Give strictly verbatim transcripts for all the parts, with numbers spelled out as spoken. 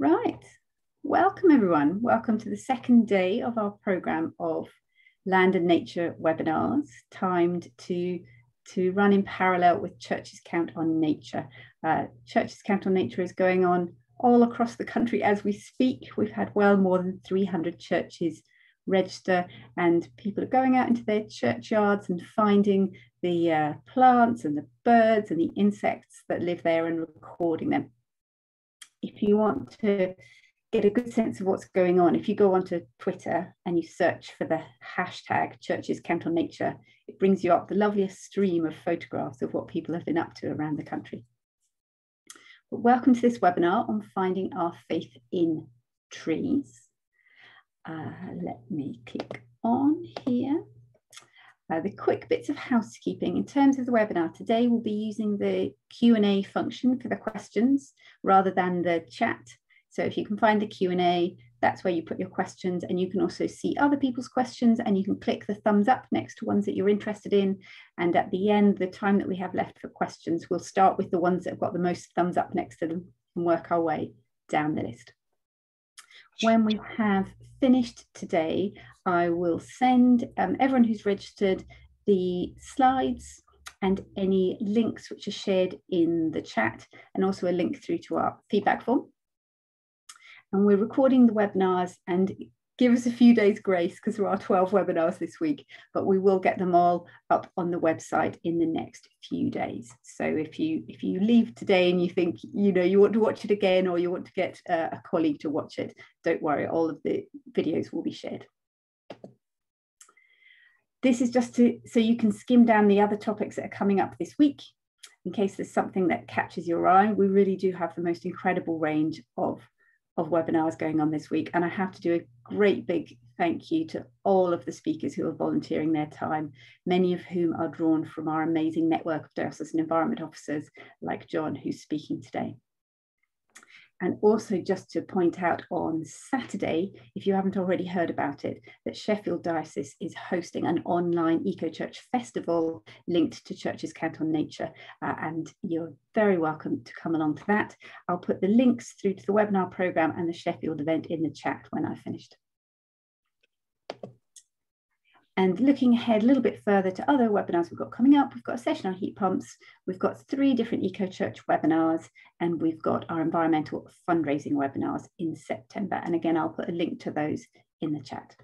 Right, welcome everyone. Welcome to the second day of our programme of Land and Nature webinars, timed to, to run in parallel with Churches Count on Nature. Uh, Churches Count on Nature is going on all across the country as we speak. We've had well more than three hundred churches register, and people are going out into their churchyards and finding the uh, plants and the birds and the insects that live there and recording them. If you want to get a good sense of what's going on, if you go onto Twitter and you search for the hashtag Churches Count on Nature, it brings you up the loveliest stream of photographs of what people have been up to around the country. But welcome to this webinar on finding our faith in trees. Uh, let me click on here. Uh, the quick bits of housekeeping in terms of the webinar today, we'll be using the Q and A function for the questions rather than the chat. So if you can find the Q and A, that's where you put your questions, and you can also see other people's questions, and you can click the thumbs up next to ones that you're interested in. And at the end, the time that we have left for questions, we'll start with the ones that have got the most thumbs up next to them and work our way down the list. When we have finished today, I will send um, everyone who's registered the slides and any links which are shared in the chat, and also a link through to our feedback form. And we're recording the webinars, and give us a few days grace because there are twelve webinars this week, but we will get them all up on the website in the next few days. So if you if you leave today and you think, you know, you want to watch it again, or you want to get uh, a colleague to watch it, don't worry, all of the videos will be shared. This is just to so you can skim down the other topics that are coming up this week in case there's something that catches your eye. We really do have the most incredible range of of webinars going on this week, and I have to do a great big thank you to all of the speakers who are volunteering their time, many of whom are drawn from our amazing network of diocesan environment officers like John, who's speaking today. And also just to point out, on Saturday, if you haven't already heard about it, that Sheffield Diocese is hosting an online eco-church festival linked to Churches Count on Nature, uh, and you're very welcome to come along to that. I'll put the links through to the webinar programme and the Sheffield event in the chat when I've finished. And looking ahead a little bit further to other webinars we've got coming up, we've got a session on heat pumps, we've got three different eco-church webinars, and we've got our environmental fundraising webinars in September. And again, I'll put a link to those in the chat.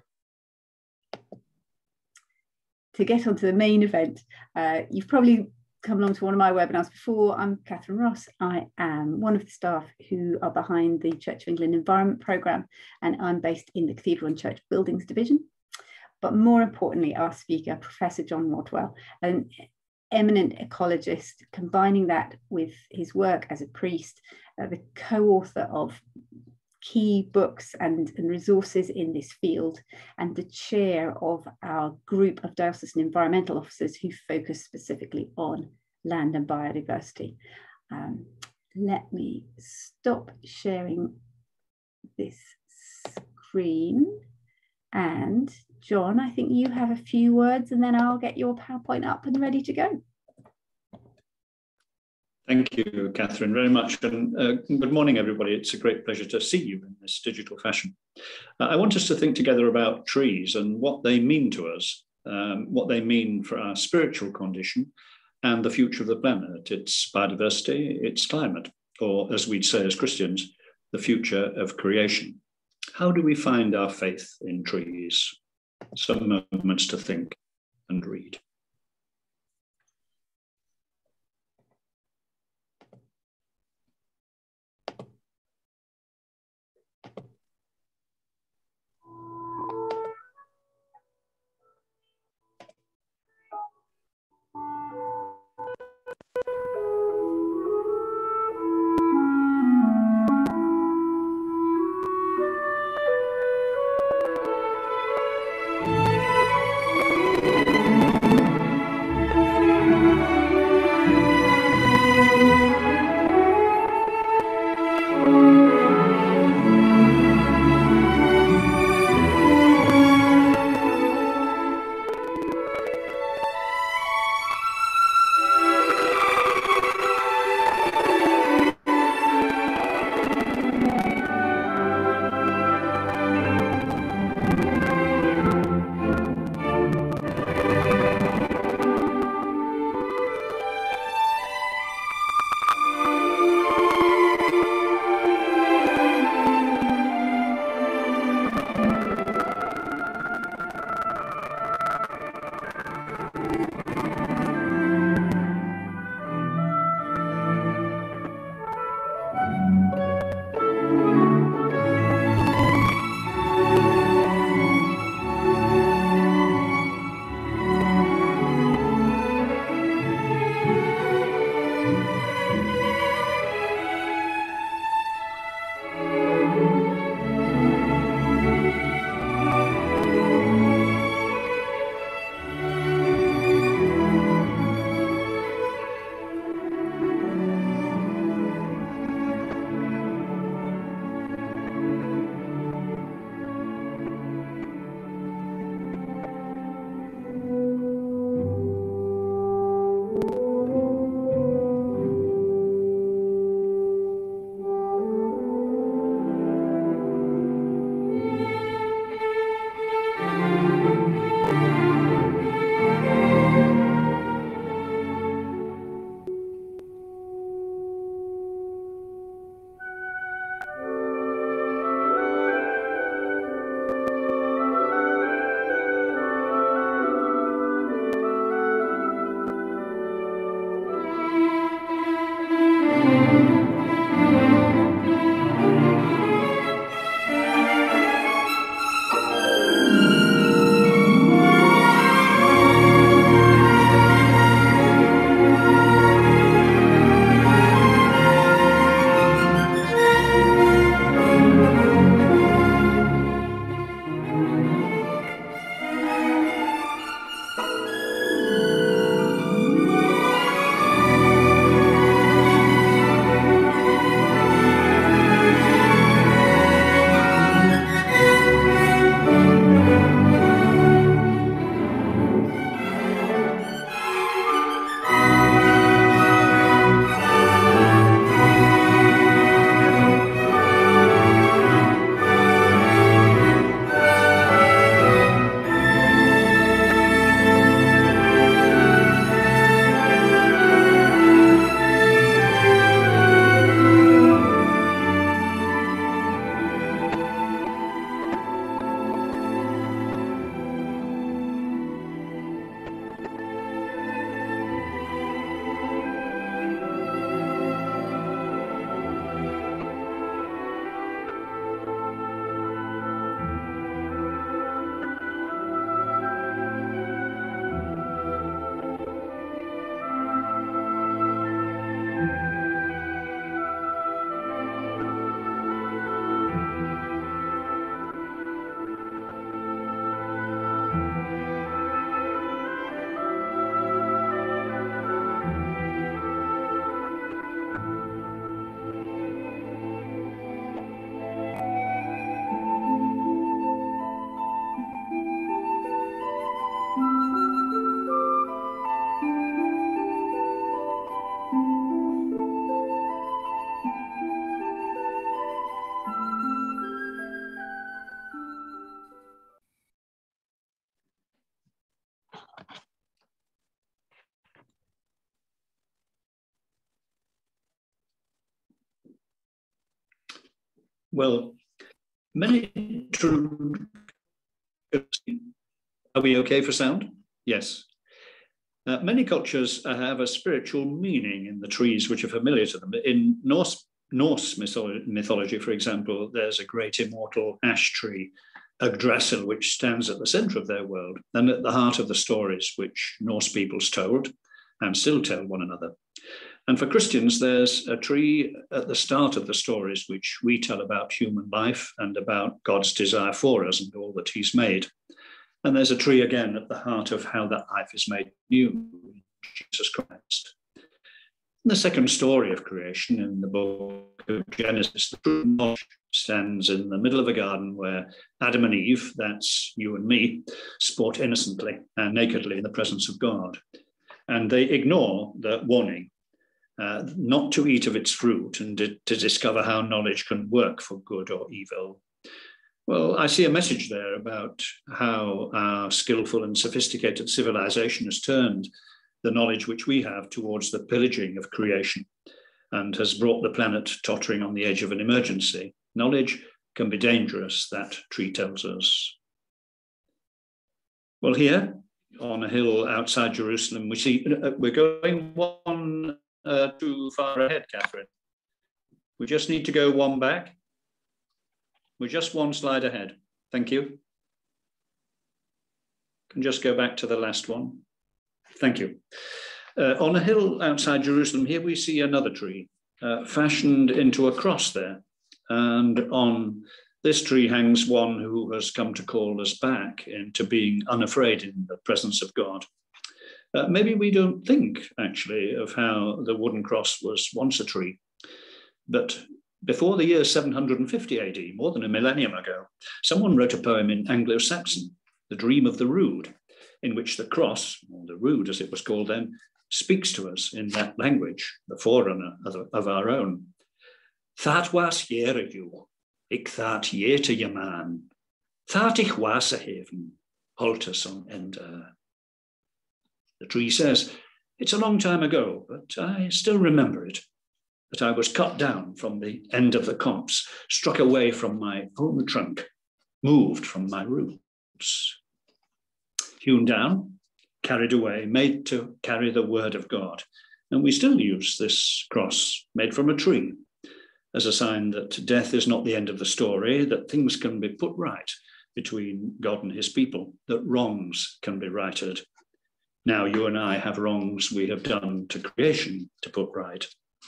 To get onto the main event, uh, you've probably come along to one of my webinars before. I'm Catherine Ross. I am one of the staff who are behind the Church of England Environment Programme, and I'm based in the Cathedral and Church Buildings Division. But more importantly, our speaker, Professor John Rodwell, an eminent ecologist, combining that with his work as a priest, uh, the co-author of key books and, and resources in this field, and the chair of our group of diocesan environmental officers who focus specifically on land and biodiversity. Um, let me stop sharing this screen. And John, I think you have a few words, and then I'll get your PowerPoint up and ready to go. Thank you, Catherine, very much. And uh, good morning, everybody. It's a great pleasure to see you in this digital fashion. Uh, I want us to think together about trees and what they mean to us, um, what they mean for our spiritual condition and the future of the planet, its biodiversity, its climate, or as we'd say as Christians, the future of creation. How do we find our faith in trees? Some moments to think and read. Well, many true. Are we okay for sound? Yes. Uh, many cultures uh, have a spiritual meaning in the trees which are familiar to them. In Norse, Norse mythology, for example, there's a great immortal ash tree, Yggdrasil, which stands at the center of their world and at the heart of the stories which Norse peoples told and still tell one another. And for Christians, there's a tree at the start of the stories which we tell about human life and about God's desire for us and all that he's made. And there's a tree again at the heart of how that life is made new in Jesus Christ. In the second story of creation in the book of Genesis, the tree of knowledge stands in the middle of a garden where Adam and Eve, that's you and me, sport innocently and nakedly in the presence of God. And they ignore the warning uh, not to eat of its fruit and to, to discover how knowledge can work for good or evil. Well, I see a message there about how our skillful and sophisticated civilization has turned the knowledge which we have towards the pillaging of creation and has brought the planet tottering on the edge of an emergency. Knowledge can be dangerous, that tree tells us. Well, here on a hill outside Jerusalem, we see uh, we're going one uh, too far ahead, Catherine. We just need to go one back. We're just one slide ahead. Thank you. Can just go back to the last one. Thank you. Uh, on a hill outside Jerusalem, here we see another tree uh, fashioned into a cross there. And on this tree hangs one who has come to call us back into being unafraid in the presence of God. Uh, maybe we don't think, actually, of how the wooden cross was once a tree. But before the year seven hundred fifty A D, more than a millennium ago, someone wrote a poem in Anglo-Saxon, The Dream of the Rood, in which the cross, or the rood as it was called then, speaks to us in that language, the forerunner of, of our own. That was here you, ik that hier to your man. That ich was a haven, holtus on ender. The tree says, it's a long time ago, but I still remember it, that I was cut down from the end of the copse, struck away from my own trunk, moved from my roots. Hewn down, carried away, made to carry the word of God. And we still use this cross made from a tree as a sign that death is not the end of the story, that things can be put right between God and his people, that wrongs can be righted. Now you and I have wrongs we have done to creation to put right.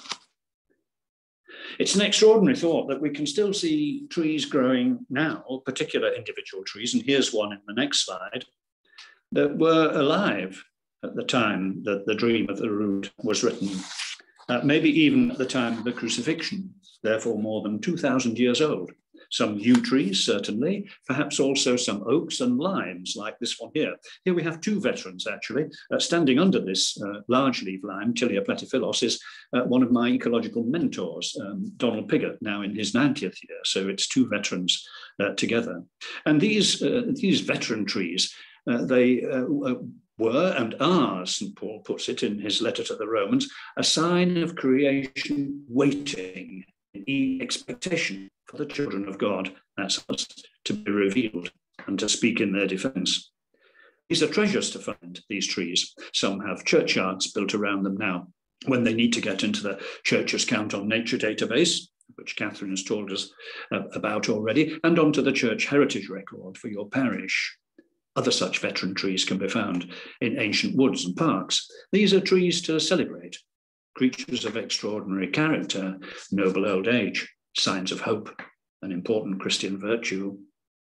It's an extraordinary thought that we can still see trees growing now, particular individual trees, and here's one in the next slide, that were alive at the time that the Dream of the Rood was written, uh, maybe even at the time of the crucifixion, therefore more than two thousand years old. Some yew trees, certainly, perhaps also some oaks and limes, like this one here. Here we have two veterans, actually. Uh, standing under this uh, large-leaf lime, Tilia platyphilus, is uh, one of my ecological mentors, um, Donald Piggott, now in his ninetieth year. So it's two veterans uh, together. And these, uh, these veteran trees, uh, they uh, were and are, Saint Paul puts it in his letter to the Romans, a sign of creation waiting in expectation for the children of God, that's us, to be revealed and to speak in their defense. These are treasures to find, these trees. Some have churchyards built around them now when they need to get into the Church's Count on Nature database, which Catherine has told us uh, about already, and onto the church heritage record for your parish. Other such veteran trees can be found in ancient woods and parks. These are trees to celebrate, creatures of extraordinary character, noble old age, signs of hope, an important Christian virtue.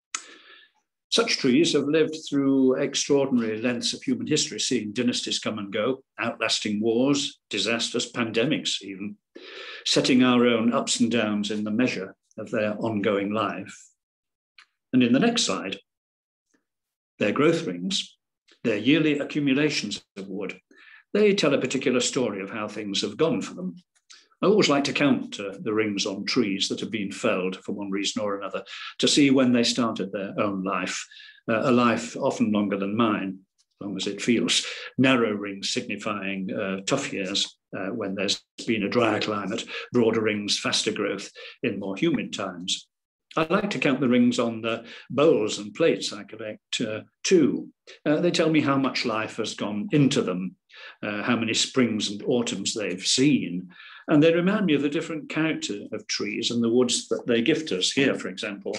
Such trees have lived through extraordinary lengths of human history, seeing dynasties come and go, outlasting wars, disasters, pandemics even, setting our own ups and downs in the measure of their ongoing life. And in the next slide, their growth rings, their yearly accumulations of wood, they tell a particular story of how things have gone for them. I always like to count uh, the rings on trees that have been felled for one reason or another to see when they started their own life, uh, a life often longer than mine, as long as it feels. Narrow rings signifying uh, tough years uh, when there's been a drier climate, broader rings, faster growth in more humid times. I like to count the rings on the bowls and plates I collect uh, too. Uh, they tell me how much life has gone into them, uh, how many springs and autumns they've seen. And they remind me of the different character of trees and the woods that they gift us. Here, for example,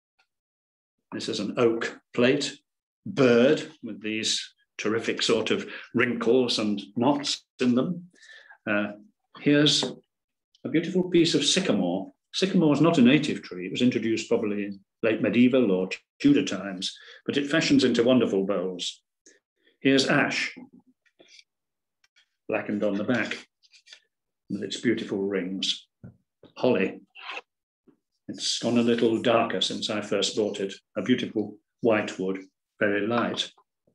this is an oak plate, bird with these terrific sort of wrinkles and knots in them. Uh, here's a beautiful piece of sycamore. Sycamore is not a native tree. It was introduced probably in late medieval or Tudor times, but it fashions into wonderful bowls. Here's ash, blackened on the back, with its beautiful rings. Holly, it's gone a little darker since I first bought it. A beautiful white wood, very light.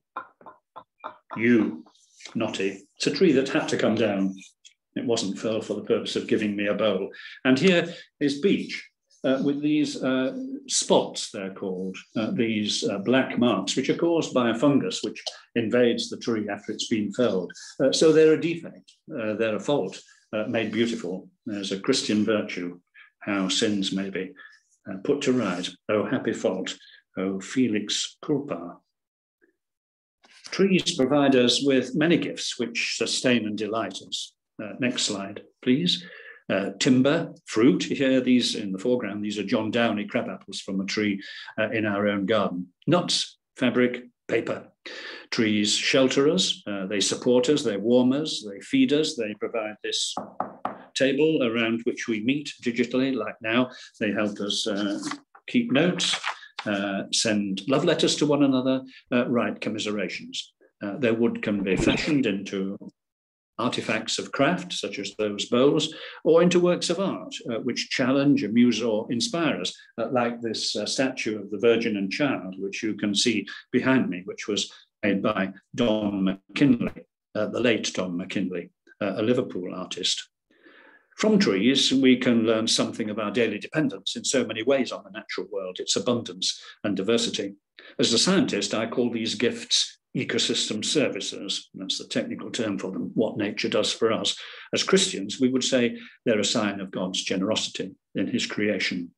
Yew, knotty. It's a tree that had to come down. It wasn't felled for the purpose of giving me a bowl. And here is beech, uh, with these uh, spots, they're called, uh, these uh, black marks, which are caused by a fungus which invades the tree after it's been felled. Uh, so they're a defect, uh, they're a fault, uh, made beautiful. There's a Christian virtue, how sins may be uh, put to right. Oh, happy fault, oh, felix culpa. Trees provide us with many gifts which sustain and delight us. Uh, next slide, please. Uh, timber, fruit. Here, these in the foreground, these are John Downey crab apples from a tree uh, in our own garden. Nuts, fabric, paper. Trees shelter us, uh, they support us, they warm us, they feed us, they provide this table around which we meet digitally, like now. They help us uh, keep notes, uh, send love letters to one another, uh, write commiserations. Uh, their wood can be fashioned into artifacts of craft, such as those bowls, or into works of art, uh, which challenge, amuse, or inspire us, uh, like this uh, statue of the Virgin and Child, which you can see behind me, which was made by Don McKinley, uh, the late Don McKinley, uh, a Liverpool artist. From trees, we can learn something of our daily dependence in so many ways on the natural world, its abundance and diversity. As a scientist, I call these gifts ecosystem services. That's the technical term for them, what nature does for us. As Christians, we would say they're a sign of God's generosity in his creation.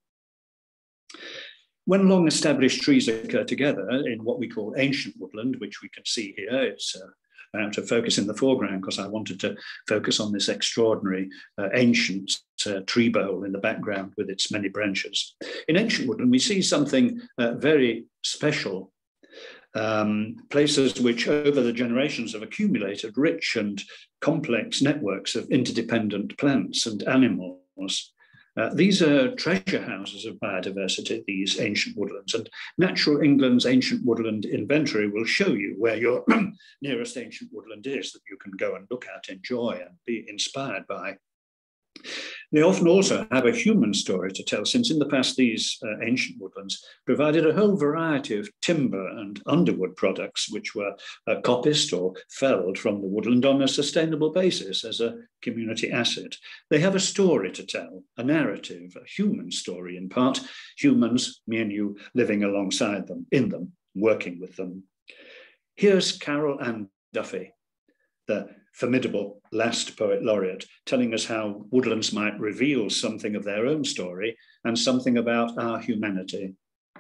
When long-established trees occur together in what we call ancient woodland, which we can see here, it's uh, out of focus in the foreground because I wanted to focus on this extraordinary uh, ancient uh, tree bole in the background with its many branches. In ancient woodland, we see something uh, very special. Um, places which over the generations have accumulated rich and complex networks of interdependent plants and animals. Uh, these are treasure houses of biodiversity, these ancient woodlands, and Natural England's Ancient Woodland Inventory will show you where your nearest ancient woodland is that you can go and look at, enjoy, and be inspired by. They often also have a human story to tell, since in the past these uh, ancient woodlands provided a whole variety of timber and underwood products which were uh, coppiced or felled from the woodland on a sustainable basis as a community asset. They have a story to tell, a narrative, a human story in part, humans, me and you, living alongside them, in them, working with them. Here's Carol Ann Duffy, the formidable last poet laureate, telling us how woodlands might reveal something of their own story and something about our humanity.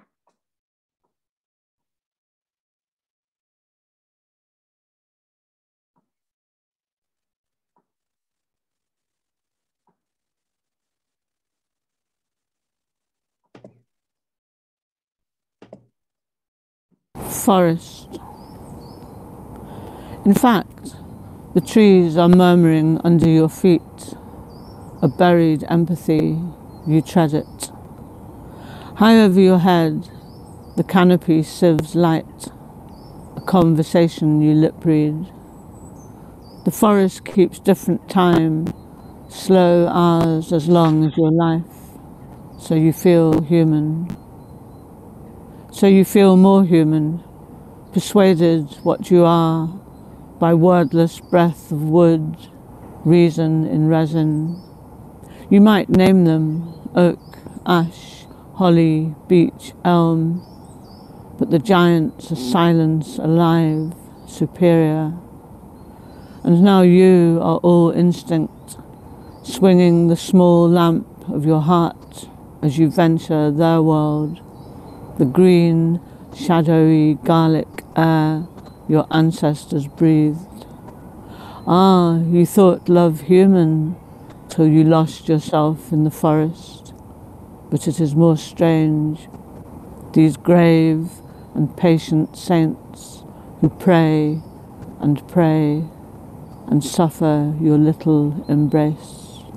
Forest. In fact, the trees are murmuring under your feet, a buried empathy, you tread it. High over your head, the canopy sieves light, a conversation you lip read. The forest keeps different time, slow hours as long as your life, so you feel human. So you feel more human, persuaded what you are by wordless breath of wood, reason in resin. You might name them oak, ash, holly, beech, elm, but the giants are silence alive, superior. And now you are all instinct, swinging the small lamp of your heart as you venture their world, the green, shadowy garlic air your ancestors breathed. Ah, you thought love human till you lost yourself in the forest. But it is more strange, these grave and patient saints who pray and pray and suffer your little embrace.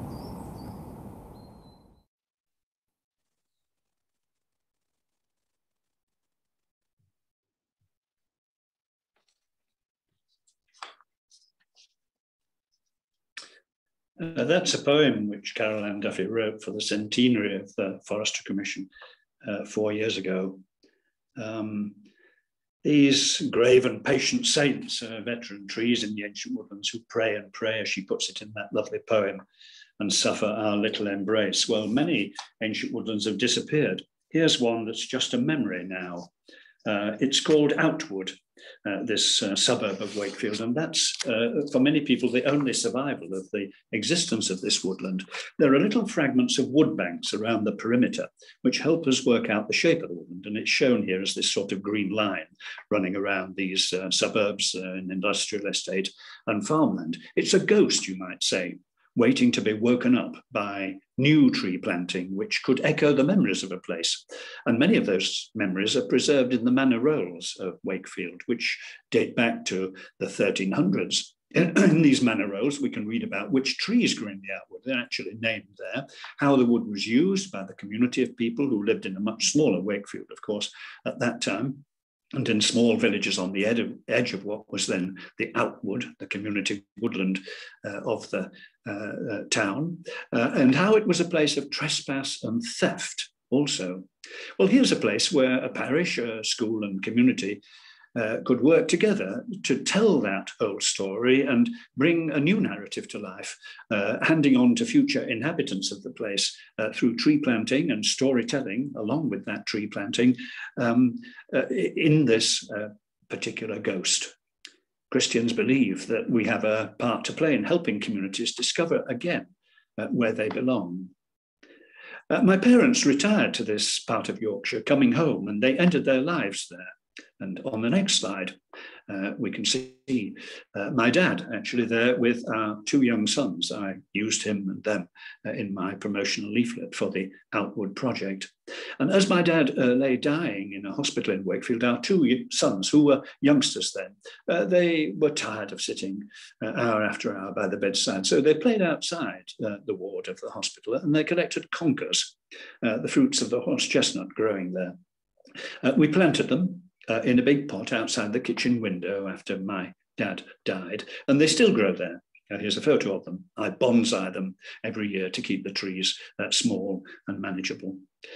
Uh, that's a poem which Carol Ann Duffy wrote for the centenary of the Forestry Commission uh, four years ago. Um, these grave and patient saints are veteran trees in the ancient woodlands who pray and pray, as she puts it in that lovely poem, and suffer our little embrace. Well, many ancient woodlands have disappeared. Here's one that's just a memory now. Uh, it's called Outwood, uh, this uh, suburb of Wakefield, and that's, uh, for many people, the only survival of the existence of this woodland. There are little fragments of wood banks around the perimeter, which help us work out the shape of the woodland, and it's shown here as this sort of green line running around these uh, suburbs uh, in industrial estate and farmland. It's a ghost, you might say, waiting to be woken up by new tree planting, which could echo the memories of a place. And many of those memories are preserved in the manor rolls of Wakefield, which date back to the thirteen hundreds. In these manor rolls, we can read about which trees grew in the outwood. They're actually named there, how the wood was used by the community of people who lived in a much smaller Wakefield, of course, at that time, and in small villages on the ed of, edge of what was then the outwood, the community woodland uh, of the uh, uh, town, uh, and how it was a place of trespass and theft also. Well, here's a place where a parish, a school and community Uh, could work together to tell that old story and bring a new narrative to life, uh, handing on to future inhabitants of the place uh, through tree planting and storytelling, along with that tree planting, um, uh, in this uh, particular ghost. Christians believe that we have a part to play in helping communities discover again uh, where they belong. Uh, my parents retired to this part of Yorkshire, coming home, and they ended their lives there. And on the next slide, uh, we can see uh, my dad actually there with our two young sons. I used him and them uh, in my promotional leaflet for the Outwood project. And as my dad uh, lay dying in a hospital in Wakefield, our two sons, who were youngsters then, uh, they were tired of sitting uh, hour after hour by the bedside. So they played outside uh, the ward of the hospital, and they collected conkers, uh, the fruits of the horse chestnut growing there. Uh, we planted them Uh, in a big pot outside the kitchen window after my dad died, and they still grow there. Uh, here's a photo of them. I bonsai them every year to keep the trees uh, small and manageable.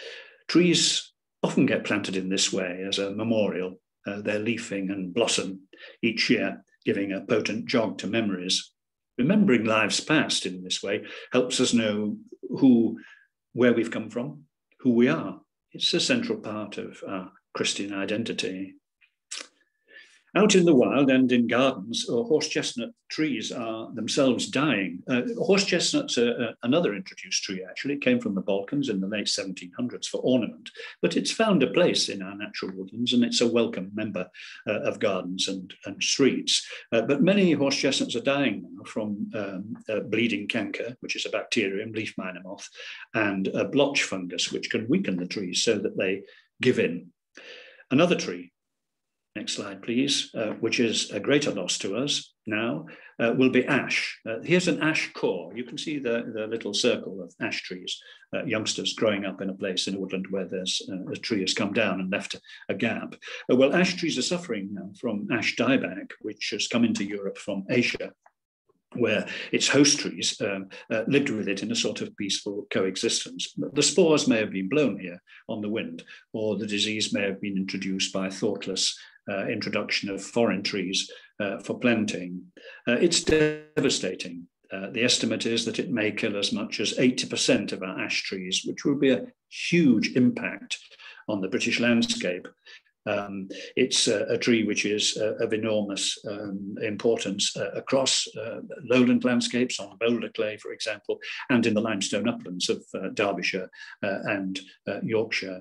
Trees often get planted in this way as a memorial. Uh, they're leafing and blossom each year, giving a potent jog to memories. Remembering lives past in this way helps us know who, where we've come from, who we are. It's a central part of our Christian identity. Out in the wild and in gardens, uh, horse chestnut trees are themselves dying. Uh, horse chestnuts are uh, another introduced tree, actually. It came from the Balkans in the late seventeen hundreds for ornament, but it's found a place in our natural woodlands, and it's a welcome member uh, of gardens and, and streets. Uh, but many horse chestnuts are dying now from um, uh, bleeding canker, which is a bacterium, leaf miner moth, and a blotch fungus, which can weaken the trees so that they give in. Another tree, next slide please, uh, which is a greater loss to us now, uh, will be ash. Uh, here's an ash core. You can see the, the little circle of ash trees, uh, youngsters growing up in a place in a woodland where there's uh, a tree has come down and left a gap. Uh, well, ash trees are suffering now from ash dieback, which has come into Europe from Asia, where its host trees um, uh, lived with it in a sort of peaceful coexistence. The spores may have been blown here on the wind, or the disease may have been introduced by thoughtless uh, introduction of foreign trees uh, for planting. Uh, it's devastating. Uh, the estimate is that it may kill as much as eighty percent of our ash trees, which will be a huge impact on the British landscape. Um, it's a, a tree which is uh, of enormous um, importance uh, across uh, lowland landscapes on boulder clay, for example, and in the limestone uplands of uh, Derbyshire uh, and uh, Yorkshire.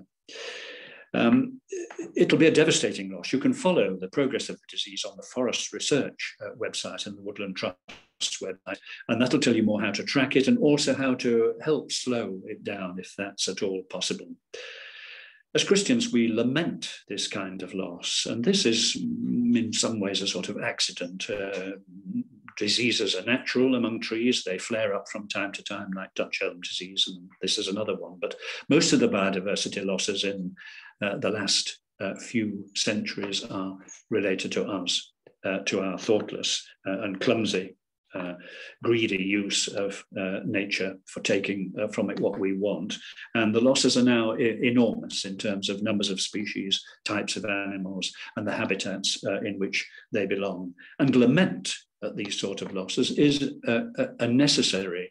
Um, it'll be a devastating loss. You can follow the progress of the disease on the Forest Research uh, website and the Woodland Trust website, and that'll tell you more how to track it and also how to help slow it down if that's at all possible. As Christians, we lament this kind of loss, and this is in some ways a sort of accident. Uh, diseases are natural among trees. They flare up from time to time like Dutch elm disease, and this is another one. But most of the biodiversity losses in uh, the last uh, few centuries are related to us, uh, to our thoughtless uh, and clumsy Uh, greedy use of uh, nature for taking uh, from it what we want. And the losses are now e enormous in terms of numbers of species, types of animals, and the habitats uh, in which they belong. And lament at these sort of losses is a, a, a necessary,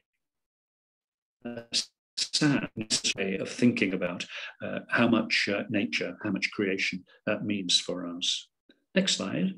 a sad way of thinking about uh, how much uh, nature, how much creation uh, means for us. Next slide.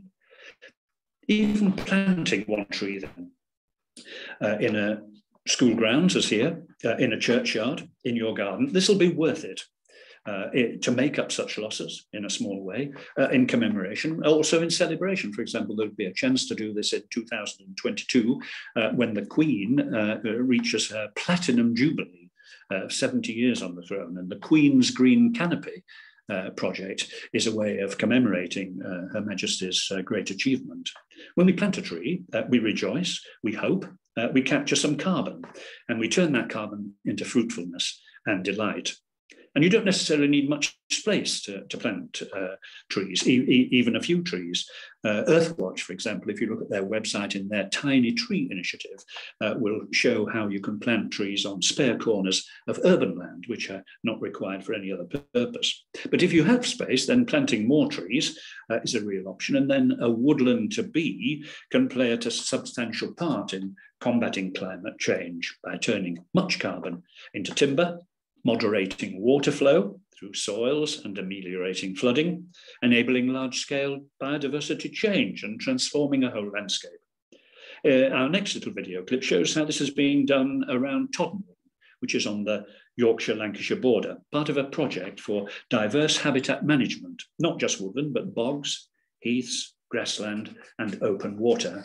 Even planting one tree then, uh, in a school grounds as here, uh, in a churchyard, in your garden, this will be worth it. uh, it, to make up such losses in a small way, uh, in commemoration, also in celebration. For example, there'll be a chance to do this in two thousand twenty-two uh, when the Queen uh, reaches her Platinum Jubilee, uh, seventy years on the throne, and the Queen's Green Canopy Uh, project is a way of commemorating uh, Her Majesty's uh, great achievement. When we plant a tree, uh, we rejoice, we hope, uh, we capture some carbon, and we turn that carbon into fruitfulness and delight. And you don't necessarily need much space to, to plant uh, trees, e e even a few trees. Uh, Earthwatch, for example, if you look at their website in their Tiny Tree initiative, uh, will show how you can plant trees on spare corners of urban land, which are not required for any other purpose. But if you have space, then planting more trees uh, is a real option. And then a woodland to be can play a substantial part in combating climate change by turning much carbon into timber, moderating water flow through soils and ameliorating flooding, enabling large-scale biodiversity change and transforming a whole landscape. Uh, our next little video clip shows how this is being done around Tottenham, which is on the Yorkshire-Lancashire border, part of a project for diverse habitat management, not just woodland, but bogs, heaths, grassland, and open water.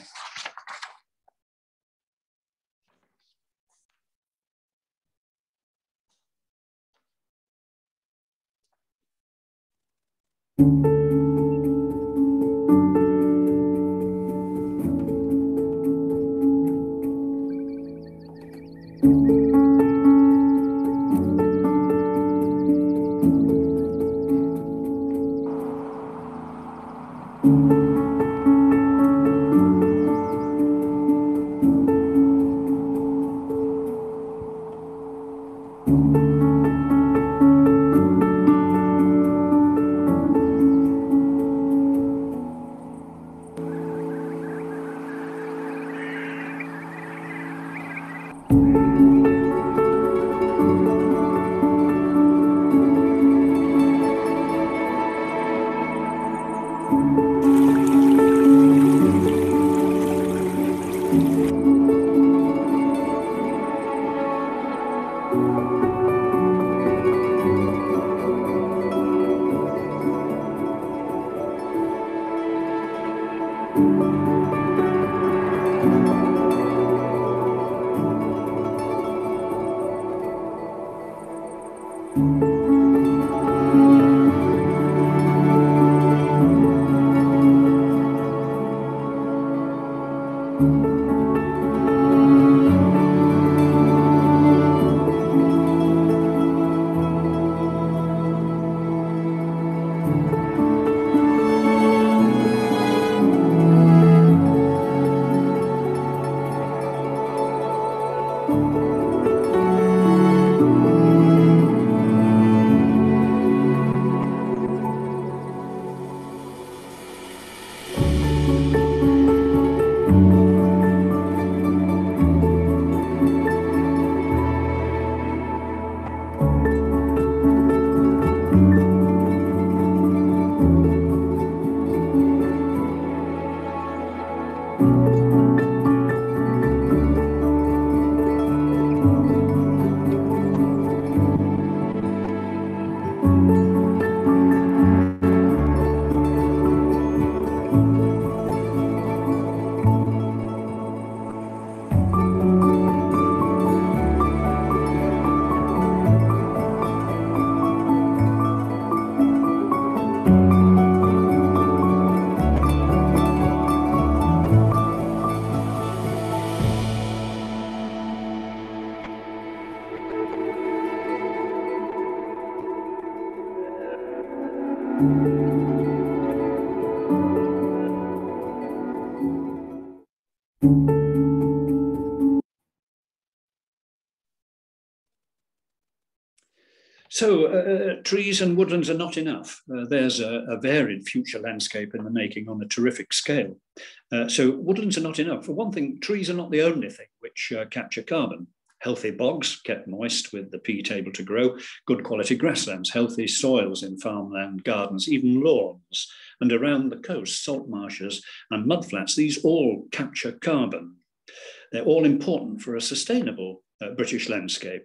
So uh, trees and woodlands are not enough. Uh, there's a, a varied future landscape in the making on a terrific scale. Uh, so woodlands are not enough. For one thing, trees are not the only thing which uh, capture carbon. Healthy bogs kept moist with the peat able to grow, good quality grasslands, healthy soils in farmland, gardens, even lawns, and around the coast, salt marshes and mudflats. These all capture carbon. They're all important for a sustainable uh, British landscape.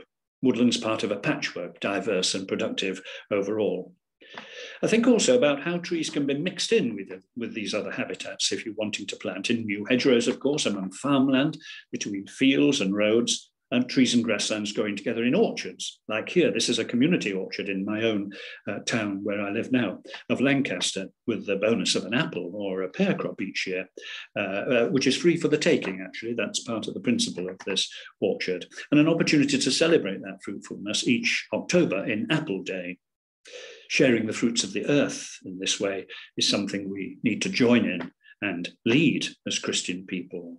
woodlands part of a patchwork, diverse and productive overall. I think also about how trees can be mixed in with, with these other habitats if you're wanting to plant in new hedgerows, of course, among farmland, between fields and roads, and trees and grasslands growing together in orchards. Like here, this is a community orchard in my own uh, town where I live now, of Lancaster, with the bonus of an apple or a pear crop each year, uh, uh, which is free for the taking, actually. That's part of the principle of this orchard. And an opportunity to celebrate that fruitfulness each October in Apple Day. Sharing the fruits of the earth in this way is something we need to join in and lead as Christian people.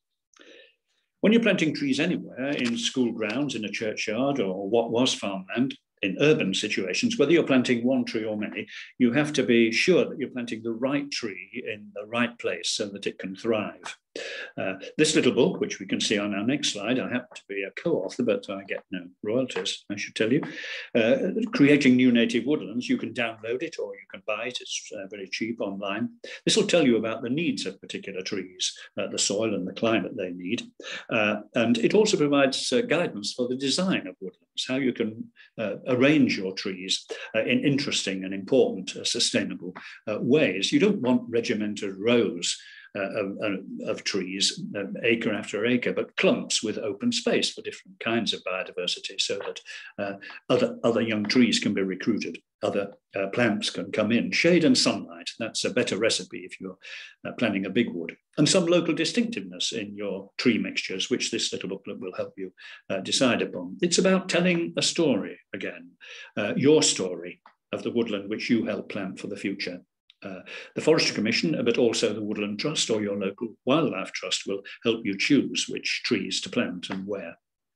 When you're planting trees anywhere, in school grounds, in a churchyard, or what was farmland, in urban situations, whether you're planting one tree or many, you have to be sure that you're planting the right tree in the right place so that it can thrive. Uh, this little book, which we can see on our next slide, I happen to be a co-author, but I get no royalties, I should tell you. Uh, Creating New Native Woodlands, you can download it or you can buy it. It's uh, very cheap online. This will tell you about the needs of particular trees, uh, the soil and the climate they need. Uh, and it also provides uh, guidance for the design of woodlands, how you can uh, arrange your trees uh, in interesting and important, uh, sustainable uh, ways. You don't want regimented rows Uh, of, of trees, um, acre after acre, but clumps with open space for different kinds of biodiversity so that uh, other, other young trees can be recruited, other uh, plants can come in. Shade and sunlight, that's a better recipe if you're uh, planting a big wood. And some local distinctiveness in your tree mixtures, which this little booklet will help you uh, decide upon. It's about telling a story again, uh, your story of the woodland which you help plant for the future. Uh, the Forestry Commission, but also the Woodland Trust or your local wildlife trust will help you choose which trees to plant and where.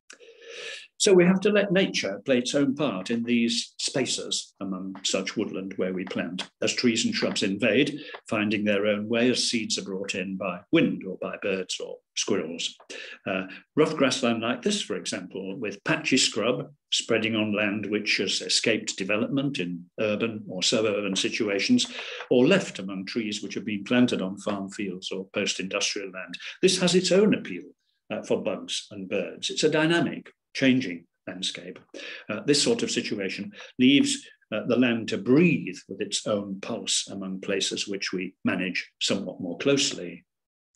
So we have to let nature play its own part in these spaces among such woodland where we plant, as trees and shrubs invade, finding their own way as seeds are brought in by wind or by birds or squirrels. Uh, rough grassland like this, for example, with patchy scrub spreading on land which has escaped development in urban or suburban situations, or left among trees which have been planted on farm fields or post-industrial land. This has its own appeal uh, for bugs and birds. It's a dynamic, changing landscape. Uh, this sort of situation leaves uh, the land to breathe with its own pulse among places which we manage somewhat more closely.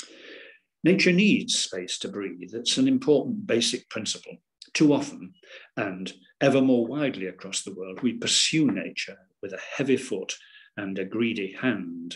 Nature needs space to breathe. It's an important basic principle. Too often, and ever more widely across the world, we pursue nature with a heavy foot and a greedy hand.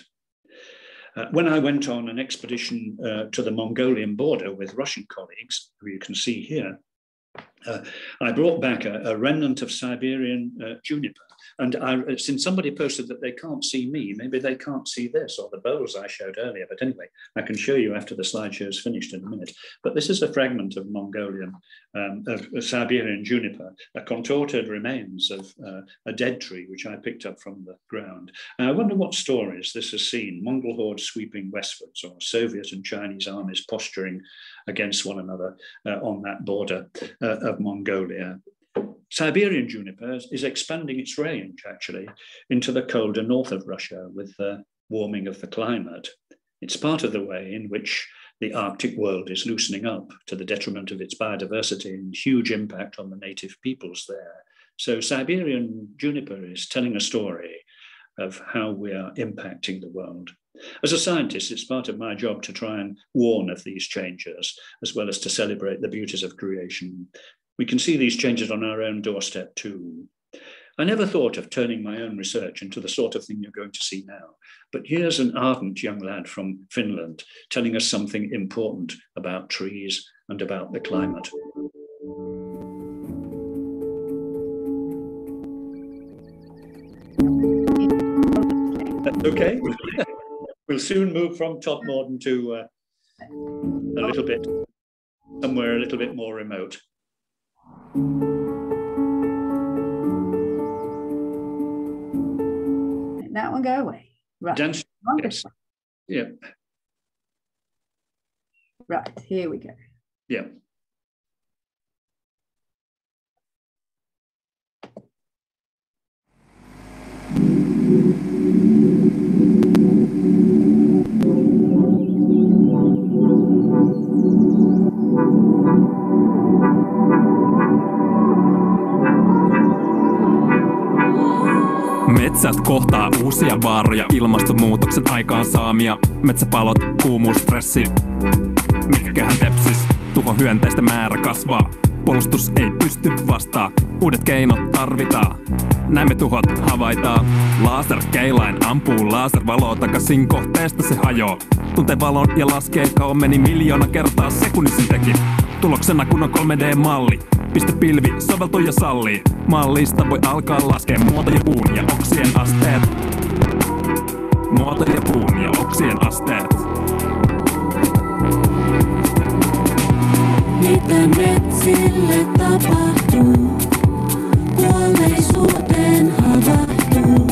Uh, when I went on an expedition uh, to the Mongolian border with Russian colleagues, who you can see here, Uh, I brought back a, a remnant of Siberian uh, juniper. And I, since somebody posted that they can't see me, maybe they can't see this or the bowls I showed earlier. But anyway, I can show you after the slideshow is finished in a minute. But this is a fragment of Mongolian, um, of, of Siberian juniper, a contorted remains of uh, a dead tree, which I picked up from the ground. And I wonder what stories this has seen. Mongol hordes sweeping westwards, or Soviet and Chinese armies posturing against one another uh, on that border uh, of Mongolia. Siberian juniper is expanding its range, actually, into the colder north of Russia with the warming of the climate. It's part of the way in which the Arctic world is loosening up to the detriment of its biodiversity and huge impact on the native peoples there. So Siberian juniper is telling a story of how we are impacting the world. As a scientist, it's part of my job to try and warn of these changes, as well as to celebrate the beauties of creation. We can see these changes on our own doorstep too. I never thought of turning my own research into the sort of thing you're going to see now, but here's an ardent young lad from Finland telling us something important about trees and about the climate. That's okay. We'll soon move from Todmorden to uh, a little bit, somewhere a little bit more remote. That one go away. Right. Dance, yes. Yeah. Right, here we go. Yeah. Metsät kohtaa uusia vaaroja, ilmastonmuutoksen aikaansaamia. Metsäpalot, kuumuusstressi, mitkähän tepsis, tuho hyönteistä määrä kasvaa. Puolustus ei pysty vastaa, uudet keinot tarvitaan. Näin tuhot havaitaan. Laserkeilain ampuu laservaloa takaisin kohteesta se hajoo. Tuntee valon ja laskee kauan meni miljoona kertaa sekunnissa teki. Tuloksena kun on kolme D-malli. Piste pilvi, soveltuu ja sallii. Mallista voi alkaa laskea muoto ja puun ja oksien asteet. Muoto ja puun ja oksien asteet. Mitä metsille tapahtuu? Kuolleisuuteen havahtuu.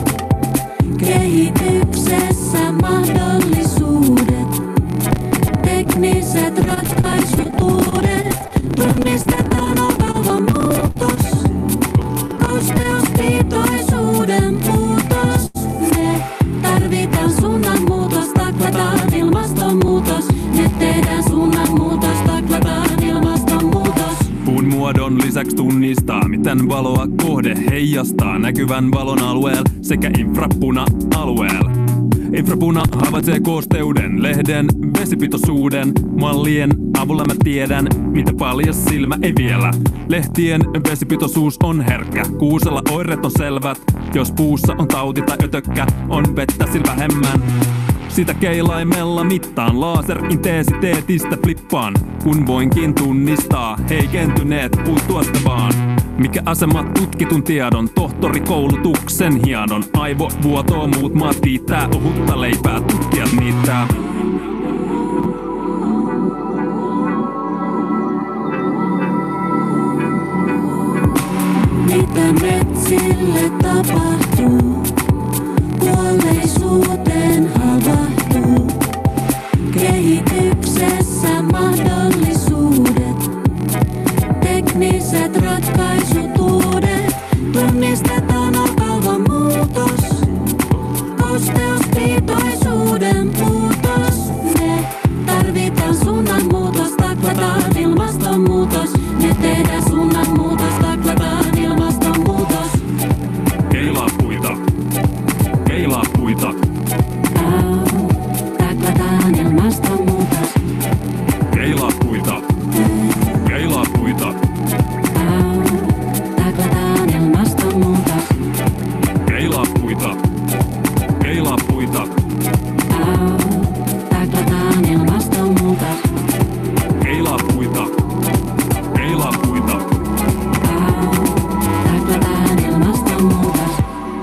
Kehityksessä mahdollisuudet. Tekniset ratkaisutuudet. Tunnistetaan on vauva muutos. Kosteuspitoisuuden puutos. Me tarvitaan suunnanmuutos. Taklataan ilmastonmuutos. Me tehdään suunnanmuutos. Taklataan ilmastonmuutos. Puun muodon lisäksi tunnistaa, miten valoa kohde heijastaa näkyvän valon alueella sekä infrapuna-alueella. Infrapuna havaitsee koosteuden, lehden, vesipitoisuuden. Mallien avulla mä tiedän, mitä paljas silmä ei vielä. Lehtien vesipitoisuus on herkkä, kuusella oireet on selvät. Jos puussa on tauti tai ötökkä, on vettä sillä vähemmän. Sitä keilaimella mittaan, laserintensiteetistä flippaan. Kun voinkin tunnistaa, heikentyneet puut tuosta vaan. Mikä asema tutkitun tiedon, tohtorikoulutuksen hienon. Aivovuotoa muut maat kiittää, ohutta leipää tutkijat niittää. Mitä metsille tapahtuu? Kuolleisuuteen havahtuu. Kehityksessä mahdollisuudet. Tekniset ratkaisutuudet. Tunnistetaan on vauva muutos. Kosteuspitoisuuden puutos. Me tarvitaan suunnanmuutos. Taklataan ilmastonmuutos. Me tehdään suunnanmuutos. Taklataan ilmastonmuutos. Keilaa puita. Keilaa puita. Au, taklataan ilmastonmuutos. Keilaa puita. Keilaa puita. Au, taklataan ilmastonmuutos. Keilaa puita. Keilaa puita. Au, taklataan ilmastonmuutos. Keilaa puita. Keilaa puita. Au, taklataan ilmastonmuutos.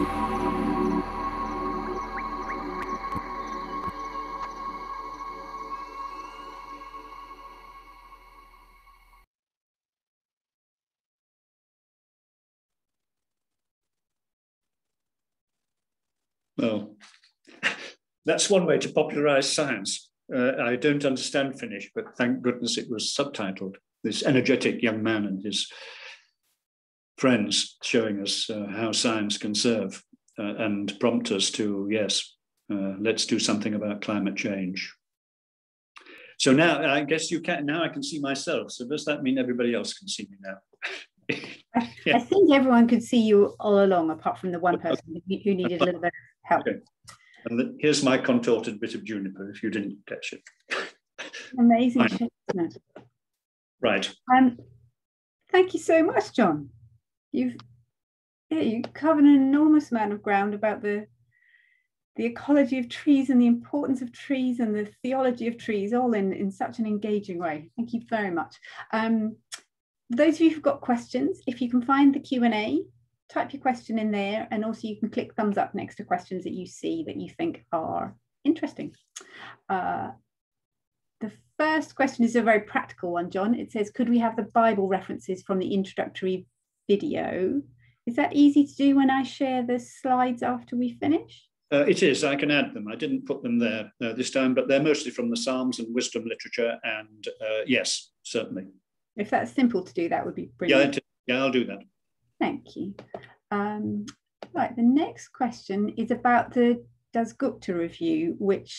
Well, that's one way to popularize science. Uh, I don't understand Finnish, but thank goodness it was subtitled. This energetic young man and his friends showing us uh, how science can serve uh, and prompt us to, yes, uh, let's do something about climate change. So now I guess you can, now I can see myself. So does that mean everybody else can see me now? I, Yeah. I think everyone could see you all along, apart from the one person who who needed a little bit of help. Okay. And the, here's my contorted bit of juniper, if you didn't catch it. Amazing Fine. shape, isn't it? Right. Um, thank you so much, John. You've yeah, you covered an enormous amount of ground about the the ecology of trees and the importance of trees and the theology of trees, all in, in such an engaging way. Thank you very much. Um, those of you who've got questions, if you can find the Q and A, type your question in there, and also you can click thumbs up next to questions that you see that you think are interesting. Uh, the first question is a very practical one, John. It says, could we have the Bible references from the introductory video? Is that easy to do when I share the slides after we finish? Uh, it is, I can add them. I didn't put them there uh, this time, but they're mostly from the Psalms and wisdom literature. And uh, yes, certainly. If that's simple to do, that would be Yeah, brilliant. it, yeah, I'll do that. Thank you. Um, right, the next question is about the Dasgupta review, which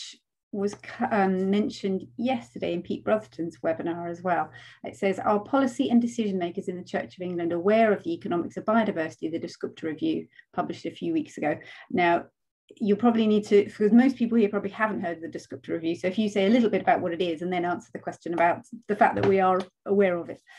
was um, mentioned yesterday in Pete Brotherton's webinar as well. It says, are policy and decision makers in the Church of England aware of the economics of biodiversity, the Descriptor Review published a few weeks ago? Now, you probably need to, because most people here probably haven't heard of the Descriptor Review. So if you say a little bit about what it is and then answer the question about the fact that we are aware of it.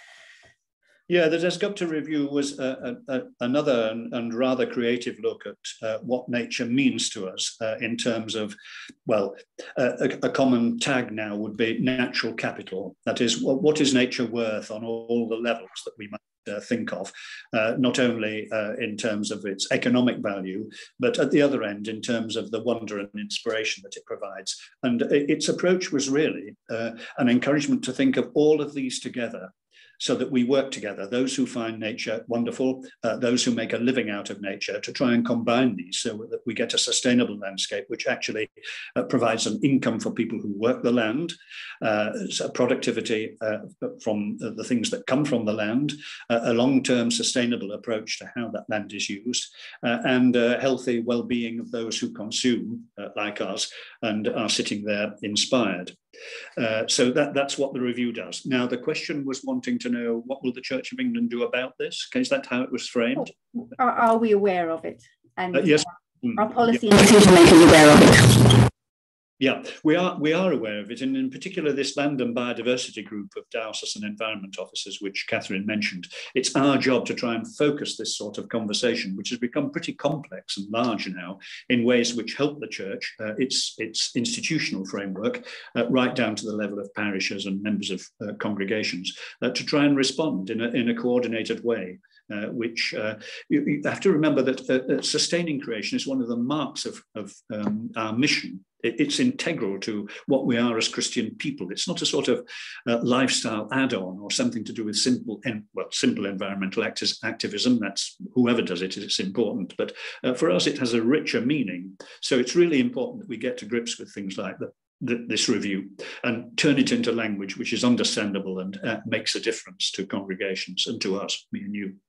Yeah, the Descriptor Review was a, a, another and, and rather creative look at uh, what nature means to us uh, in terms of, well, uh, a, a common tag now would be natural capital. That is, what, what is nature worth on all, all the levels that we might uh, think of, uh, not only uh, in terms of its economic value, but at the other end in terms of the wonder and inspiration that it provides. And its approach was really uh, an encouragement to think of all of these together, so that we work together, those who find nature wonderful, uh, those who make a living out of nature, to try and combine these so that we get a sustainable landscape, which actually uh, provides an income for people who work the land, uh, so productivity uh, from the things that come from the land, uh, a long-term sustainable approach to how that land is used, uh, and uh, healthy well-being of those who consume, uh, like us, and are sitting there inspired. Uh, so that, that's what the review does. Now, the question was wanting to know, what will the Church of England do about this? Is that how it was framed? Are, are we aware of it? And uh, yes. Our policy yeah. and decision makers aware of it? Yeah, we are we are aware of it, and in particular this land and biodiversity group of Diocesan environment officers, which Catherine mentioned. It's our job to try and focus this sort of conversation, which has become pretty complex and large now, in ways which help the church, uh, its its institutional framework, uh, right down to the level of parishes and members of uh, congregations, uh, to try and respond in a, in a coordinated way. Uh, which uh, you, you have to remember that uh, uh, sustaining creation is one of the marks of, of um, our mission. It, it's integral to what we are as Christian people. It's not a sort of uh, lifestyle add-on or something to do with simple, en well, simple environmental acti activism. That's whoever does it, it's important. But uh, for us, it has a richer meaning. So it's really important that we get to grips with things like that. This review and turn it into language which is understandable and uh, makes a difference to congregations and to us, me and you.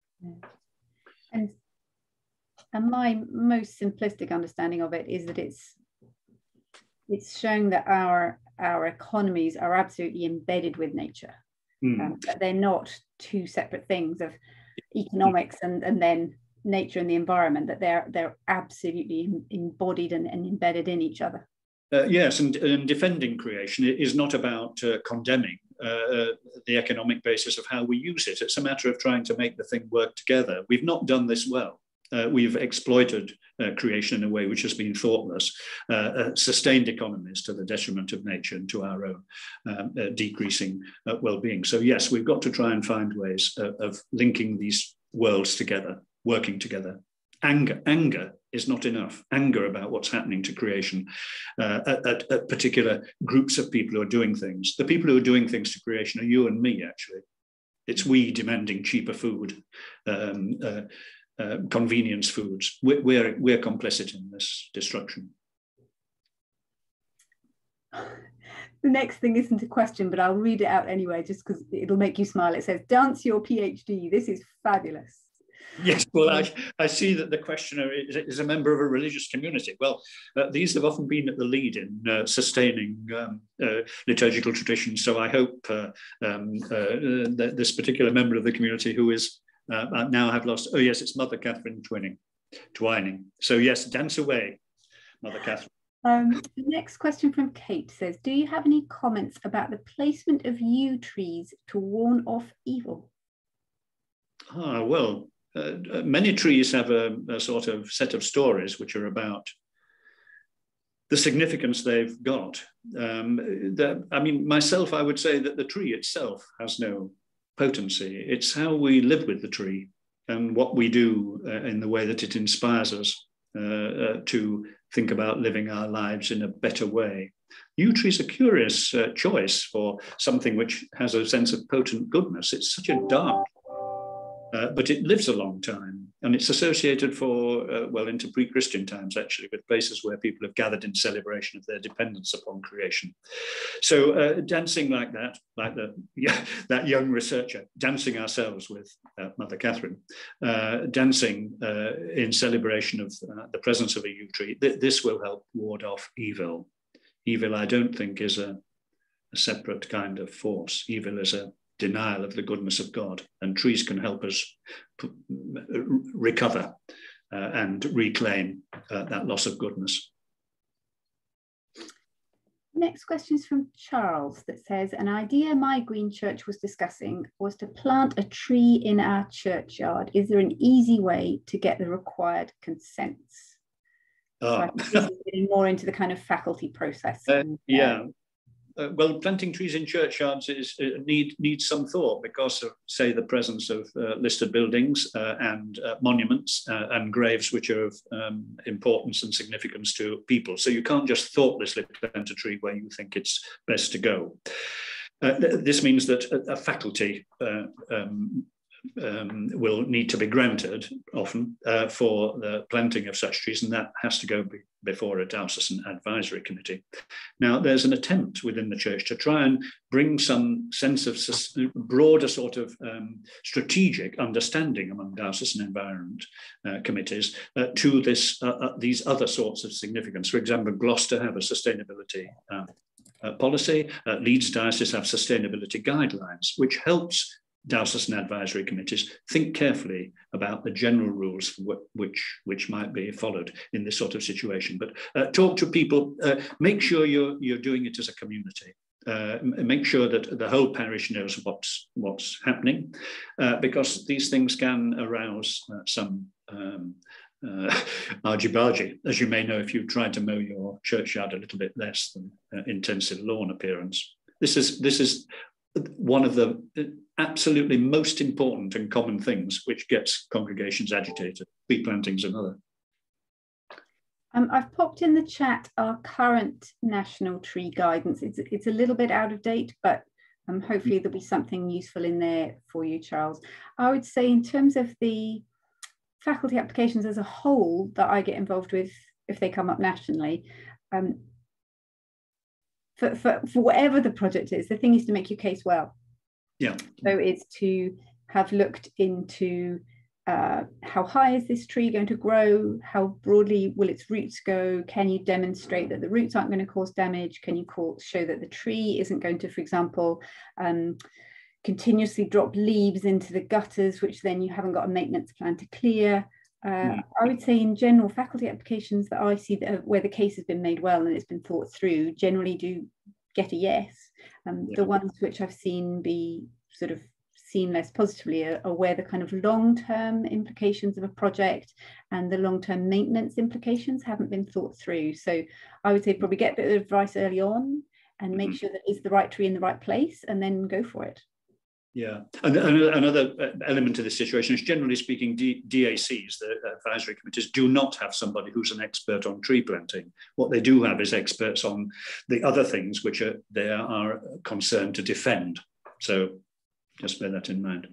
And, and my most simplistic understanding of it is that it's it's showing that our our economies are absolutely embedded with nature, mm. um, that they're not two separate things of economics and, and then nature and the environment, that they're they're absolutely embodied and, and embedded in each other. Uh, yes, and, and defending creation is not about uh, condemning uh, the economic basis of how we use it. It's a matter of trying to make the thing work together. We've not done this well. Uh, we've exploited uh, creation in a way which has been thoughtless, uh, uh, sustained economies to the detriment of nature and to our own um, uh, decreasing uh, well-being. So yes, we've got to try and find ways uh, of linking these worlds together, working together. Anger, anger is not enough. Anger about what's happening to creation uh, at, at, at particular groups of people who are doing things. The people who are doing things to creation are you and me, actually. It's we demanding cheaper food, um, uh, uh, convenience foods. We're, we're, we're complicit in this destruction. The next thing isn't a question, but I'll read it out anyway, just because it'll make you smile. It says, dance your PhD. This is fabulous. Yes, well, I, I see that the questioner is, is a member of a religious community. Well, uh, these have often been at the lead in uh, sustaining um, uh, liturgical traditions. So I hope uh, um, uh, that this particular member of the community who is uh, now have lost, oh yes, it's Mother Catherine Twining, Twining. So yes, dance away, Mother Catherine. Um, the next question from Kate says, do you have any comments about the placement of yew trees to warn off evil? Ah, well, Uh, many trees have a, a sort of set of stories which are about the significance they've got. Um, the, I mean, myself, I would say that the tree itself has no potency. It's how we live with the tree and what we do uh, in the way that it inspires us uh, uh, to think about living our lives in a better way. Yew tree is a curious uh, choice for something which has a sense of potent goodness. It's such a dark Uh, but it lives a long time, and it's associated for, uh, well, into pre-Christian times, actually, with places where people have gathered in celebration of their dependence upon creation. So uh, dancing like that, like the, yeah, that young researcher, dancing ourselves with uh, Mother Catherine, uh, dancing uh, in celebration of uh, the presence of a yew tree, th this will help ward off evil. Evil, I don't think, is a, a separate kind of force. Evil is a denial of the goodness of God, and trees can help us recover uh, and reclaim uh, that loss of goodness. Next question is from Charles that says, an idea my Green Church was discussing was to plant a tree in our churchyard. Is there an easy way to get the required consents? Oh. So I think this is getting more into the kind of faculty process. Uh, and, yeah. Uh, Uh, well, planting trees in churchyards is uh, need needs some thought because of, say, the presence of uh, listed buildings uh, and uh, monuments uh, and graves which are of um, importance and significance to people. So you can't just thoughtlessly plant a tree where you think it's best to go. Uh, th this means that a, a faculty uh, um, Um, will need to be granted often uh, for the planting of such trees, and that has to go be before a Diocesan advisory committee. Now, there's an attempt within the church to try and bring some sense of broader sort of um, strategic understanding among Diocesan environment uh, committees uh, to this uh, uh, these other sorts of significance. For example, Gloucester have a sustainability uh, uh, policy. Uh, Leeds Diocese have sustainability guidelines, which helps Diocesan advisory committees think carefully about the general rules for which which might be followed in this sort of situation. But uh, talk to people, uh, make sure you're you're doing it as a community. Uh, make sure that the whole parish knows what's what's happening, uh, because these things can arouse uh, some um, uh, argy-bargy, as you may know if you tried to mow your churchyard a little bit less than uh, intensive lawn appearance. This is this is. one of the absolutely most important and common things which gets congregations agitated. Tree planting's another. Um, I've popped in the chat our current national tree guidance. It's, it's a little bit out of date, but um, hopefully there'll be something useful in there for you, Charles. I would say in terms of the faculty applications as a whole that I get involved with, if they come up nationally, um, For, for, for whatever the project is, the thing is to make your case well. Yeah. So it's to have looked into uh, how high is this tree going to grow? How broadly will its roots go? Can you demonstrate that the roots aren't going to cause damage? Can you call, show that the tree isn't going to, for example, um, continuously drop leaves into the gutters, which then you haven't got a maintenance plan to clear? Uh, mm. I would say in general, faculty applications that I see that are, where the case has been made well and it's been thought through generally do get a yes. Um, yeah. The ones which I've seen be sort of seen less positively are, are where the kind of long-term implications of a project and the long-term maintenance implications haven't been thought through. So I would say probably get a bit of advice early on and make mm-hmm. sure that it's the right tree in the right place and then go for it. Yeah, and, and another element of this situation is, generally speaking, D D A Cs, the advisory committees, do not have somebody who's an expert on tree planting. What they do have is experts on the other things which are, they are concerned to defend. So just bear that in mind.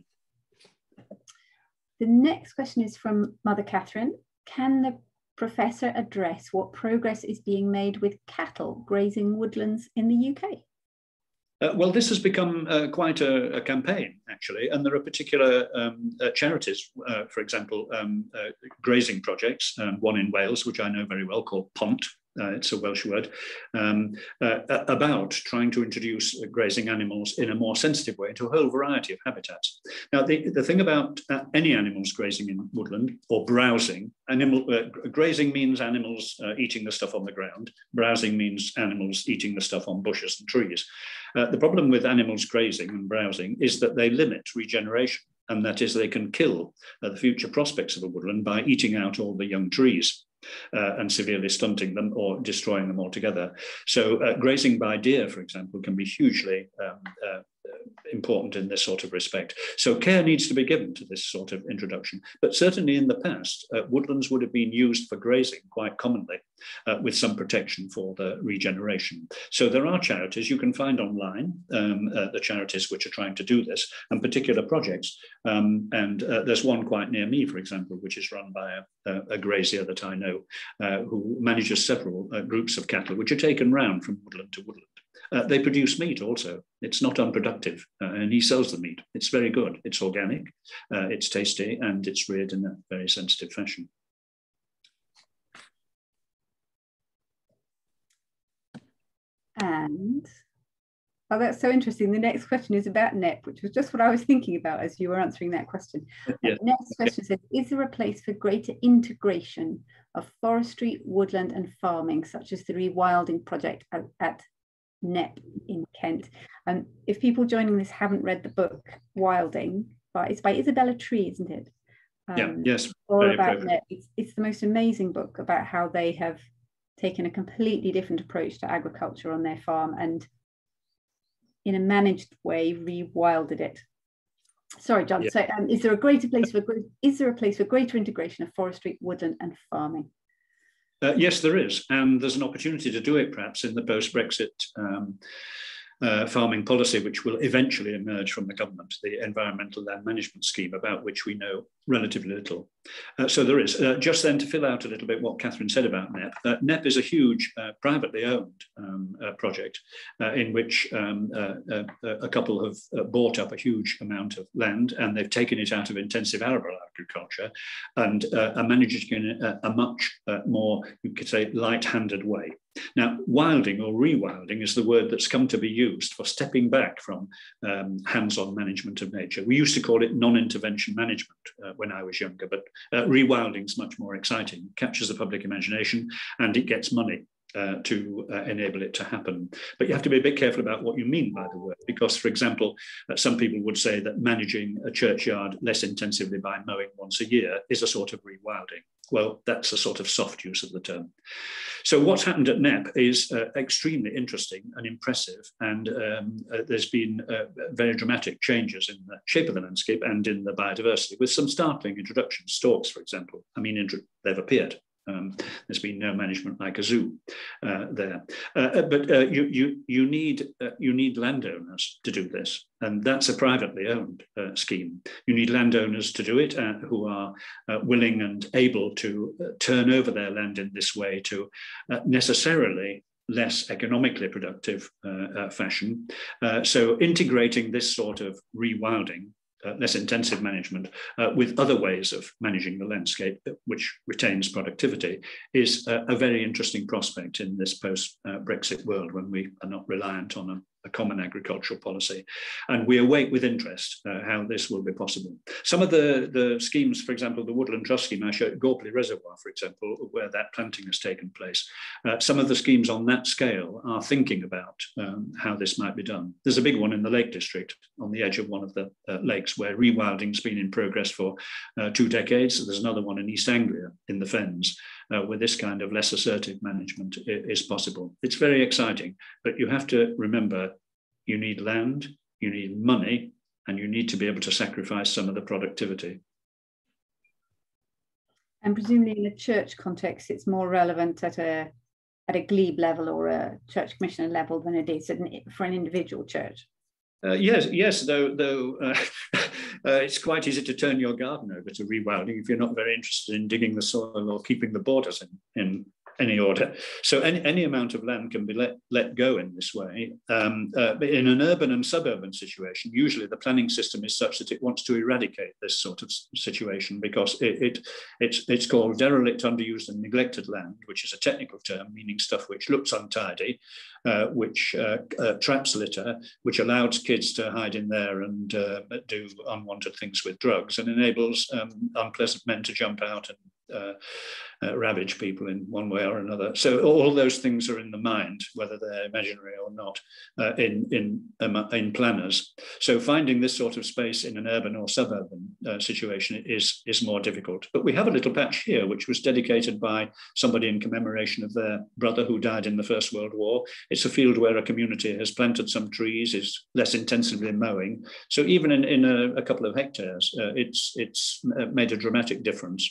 The next question is from Mother Catherine. Can the professor address what progress is being made with cattle grazing woodlands in the U K? Uh, well, this has become uh, quite a, a campaign, actually, and there are particular um, uh, charities, uh, for example, um, uh, grazing projects, um, one in Wales, which I know very well, called Pont, uh, it's a Welsh word, um, uh, about trying to introduce uh, grazing animals in a more sensitive way into a whole variety of habitats. Now, the, the thing about uh, any animals grazing in woodland or browsing, animal uh, grazing means animals uh, eating the stuff on the ground, browsing means animals eating the stuff on bushes and trees. Uh, the problem with animals grazing and browsing is that they limit regeneration, and that is they can kill uh, the future prospects of a woodland by eating out all the young trees uh, and severely stunting them or destroying them altogether. So uh, grazing by deer, for example, can be hugely um, uh, important in this sort of respect. So care needs to be given to this sort of introduction. But certainly in the past, uh, woodlands would have been used for grazing quite commonly, uh, with some protection for the regeneration. So there are charities you can find online, um, uh, the charities which are trying to do this, and particular projects. Um, and uh, there's one quite near me, for example, which is run by a, a grazier that I know, uh, who manages several uh, groups of cattle, which are taken round from woodland to woodland. Uh, they produce meat also. It's not unproductive, uh, and he sells the meat. It's very good. It's organic, uh, it's tasty, and it's reared in a very sensitive fashion. And oh, that's so interesting. The next question is about N E P, which was just what I was thinking about as you were answering that question. Yeah. The next question says, is there a place for greater integration of forestry, woodland and farming, such as the rewilding project at, at N E P in Kent? And um, if people joining this haven't read the book Wilding, but it's by Isabella Tree, isn't it? Um, yeah, yes. All about N E P. It's, it's the most amazing book about how they have taken a completely different approach to agriculture on their farm and in a managed way rewilded it. Sorry, John. Yeah. So um, is there a greater place for is there a place for greater integration of forestry, woodland and farming? Uh, yes, there is. And there's an opportunity to do it perhaps in the post-Brexit um, uh, farming policy, which will eventually emerge from the government, the Environmental Land Management Scheme, about which we know relatively little. Uh, so there is. Uh, just then to fill out a little bit what Catherine said about N E P, uh, N E P is a huge uh, privately owned um, uh, project uh, in which um, uh, uh, a couple have uh, bought up a huge amount of land and they've taken it out of intensive arable agriculture and uh, are managing it in a, a much uh, more, you could say, light-handed way. Now, wilding or rewilding is the word that's come to be used for stepping back from um, hands-on management of nature. We used to call it non-intervention management uh, when I was younger, but uh, rewilding is much more exciting, captures the public imagination, and it gets money uh, to uh, enable it to happen. But you have to be a bit careful about what you mean by the word, because, for example, uh, some people would say that managing a churchyard less intensively by mowing once a year is a sort of rewilding. Well, that's a sort of soft use of the term. So what's happened at N E P is uh, extremely interesting and impressive, and um, uh, there's been uh, very dramatic changes in the shape of the landscape and in the biodiversity, with some startling introductions. Storks, for example, I mean, they've appeared. Um, there's been no management like a zoo uh, there, uh, but uh, you you you need uh, you need landowners to do this, and that's a privately owned uh, scheme. You need landowners to do it uh, who are uh, willing and able to uh, turn over their land in this way to uh, necessarily less economically productive uh, uh, fashion. Uh, so integrating this sort of rewilding, Uh, less intensive management uh, with other ways of managing the landscape, which retains productivity, is uh, a very interesting prospect in this post-Brexit uh, world when we are not reliant on a, a common agricultural policy. And we await with interest uh, how this will be possible. Some of the, the schemes, for example, the Woodland Trust scheme I showed, Gorpley Reservoir, for example, where that planting has taken place. Uh, some of the schemes on that scale are thinking about um, how this might be done. There's a big one in the Lake District on the edge of one of the uh, lakes, where rewilding's been in progress for uh, two decades. There's another one in East Anglia in the Fens, uh, where this kind of less assertive management is possible. It's very exciting, but you have to remember you need land, you need money, and you need to be able to sacrifice some of the productivity. And presumably in a church context, it's more relevant at a at a glebe level or a church commissioner level than it is for an individual church. Uh, yes, yes. Though, though uh, uh, it's quite easy to turn your garden over to rewilding if you're not very interested in digging the soil or keeping the borders in, in any order. So any, any amount of land can be let, let go in this way. Um, uh, but in an urban and suburban situation, usually the planning system is such that it wants to eradicate this sort of situation, because it, it it's it's called derelict, underused and neglected land, which is a technical term meaning stuff which looks untidy, uh, which uh, uh, traps litter, which allows kids to hide in there and uh, do unwanted things with drugs, and enables um, unpleasant men to jump out and Uh, uh, ravage people in one way or another. So all those things are in the mind, whether they're imaginary or not, uh, in in um, in planners. So finding this sort of space in an urban or suburban uh, situation is is more difficult. But we have a little patch here which was dedicated by somebody in commemoration of their brother who died in the First World War. It's a field where a community has planted some trees, is less intensively mowing. So even in in a, a couple of hectares, uh, it's it's made a dramatic difference.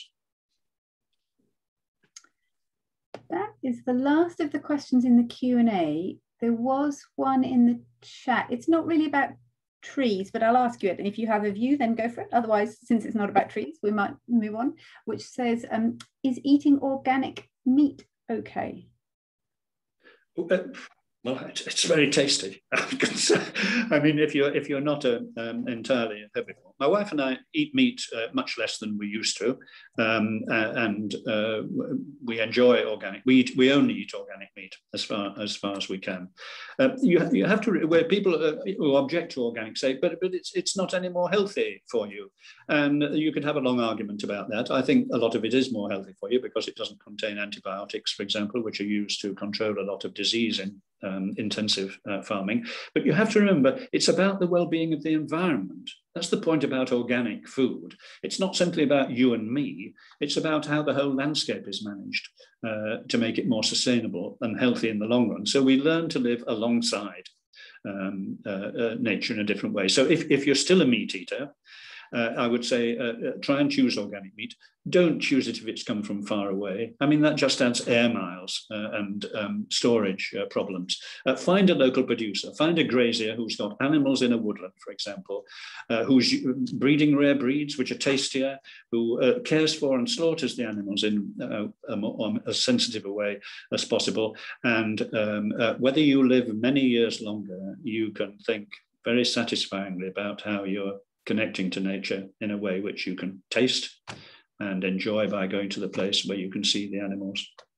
That is the last of the questions in the Q and A. There was one in the chat. It's not really about trees, but I'll ask you it. And if you have a view, then go for it. Otherwise, since it's not about trees, we might move on, which says, um, is eating organic meat okay? Uh, Well, it's very tasty. I mean, if you're if you're not a, um, entirely a herbivore, my wife and I eat meat uh, much less than we used to, um, uh, and uh, we enjoy organic. We eat, we only eat organic meat as far as far as we can. Uh, you you have to where people uh, who object to organic say, but but it's it's not any more healthy for you, and you could have a long argument about that. I think a lot of it is more healthy for you because it doesn't contain antibiotics, for example, which are used to control a lot of disease in Um, intensive uh, farming. But you have to remember, it's about the well-being of the environment. That's the point about organic food. It's not simply about you and me. It's about how the whole landscape is managed uh, to make it more sustainable and healthy in the long run. So we learn to live alongside um, uh, uh, nature in a different way. So if, if you're still a meat eater, uh, I would say uh, uh, try and choose organic meat. Don't choose it if it's come from far away. I mean, that just adds air miles uh, and um, storage uh, problems. Uh, find a local producer, find a grazier who's got animals in a woodland, for example, uh, who's breeding rare breeds, which are tastier, who uh, cares for and slaughters the animals in uh, a more, as sensitive a way as possible. And um, uh, whether you live many years longer, you can think very satisfyingly about how you're connecting to nature in a way which you can taste and enjoy by going to the place where you can see the animals.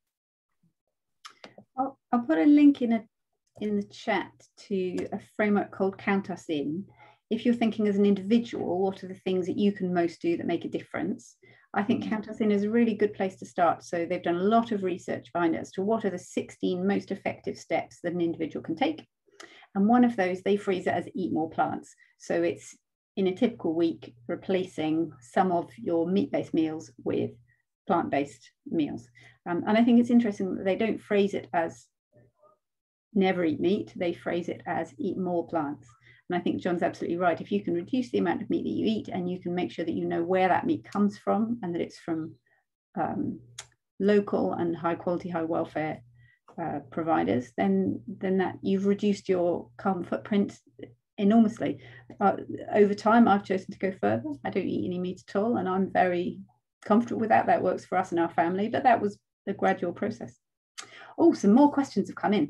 I'll, I'll put a link in, a, in the chat to a framework called Count Us In. If you're thinking as an individual, what are the things that you can most do that make a difference? I think mm. Count Us In is a really good place to start. So they've done a lot of research behind it as to what are the sixteen most effective steps that an individual can take. And one of those, they phrase it as eat more plants. So it's in a typical week, replacing some of your meat-based meals with plant-based meals. Um, and I think it's interesting that they don't phrase it as never eat meat, they phrase it as eat more plants. And I think John's absolutely right. If you can reduce the amount of meat that you eat and you can make sure that you know where that meat comes from and that it's from um, local and high quality, high welfare uh, providers, then, then that you've reduced your carbon footprint enormously. Uh, over time, I've chosen to go further. I don't eat any meat at all, and I'm very comfortable with that. That works for us and our family, but that was a gradual process. Oh, some more questions have come in.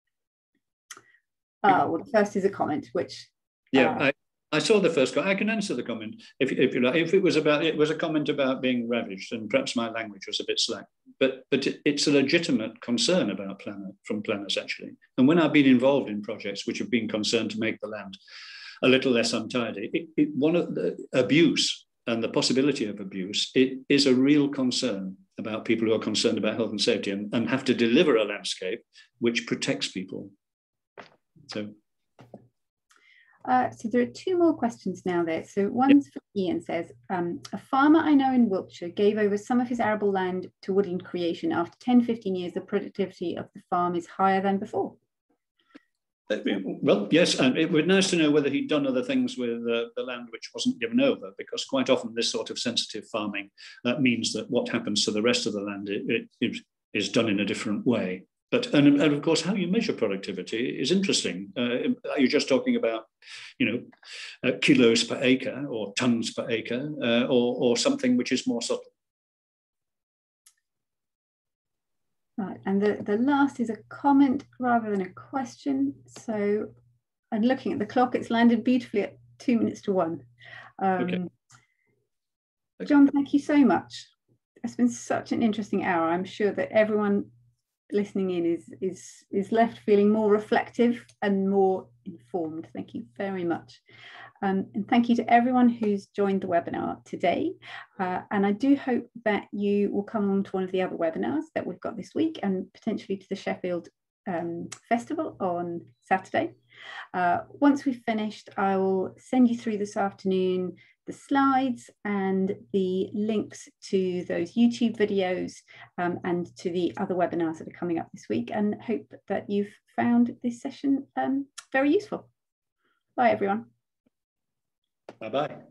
Uh, well, the first is a comment, which... Yeah, uh, I, I saw the first comment. I can answer the comment if, if you like. If it was about, it was a comment about being ravaged, and perhaps my language was a bit slack, but but it, it's a legitimate concern about planet from planners actually. And when I've been involved in projects which have been concerned to make the land a little less untidy, it, it, one of the abuse and the possibility of abuse, it is a real concern about people who are concerned about health and safety and, and have to deliver a landscape which protects people. So. Uh, so there are two more questions now there. So one's yep. from Ian, says, um, a farmer I know in Wiltshire gave over some of his arable land to woodland creation. After ten, fifteen years, the productivity of the farm is higher than before. Well, yes, and it would be nice to know whether he'd done other things with uh, the land which wasn't given over, because quite often this sort of sensitive farming uh, means that what happens to the rest of the land it, it, it is done in a different way. But and, and of course, how you measure productivity is interesting. Uh, are you just talking about, you know, uh, kilos per acre or tons per acre, uh, or or something which is more subtle? Right, and the, the last is a comment rather than a question. So, and looking at the clock, it's landed beautifully at two minutes to one. Um, okay. John, thank you so much. It's been such an interesting hour. I'm sure that everyone listening in is is is left feeling more reflective and more informed. Thank you very much. Um, and thank you to everyone who's joined the webinar today. Uh, and I do hope that you will come on to one of the other webinars that we've got this week, and potentially to the Sheffield um, Festival on Saturday. Uh, once we've finished, I will send you through this afternoon the slides and the links to those YouTube videos um, and to the other webinars that are coming up this week, and hope that you've found this session um, very useful. Bye, everyone. Bye-bye.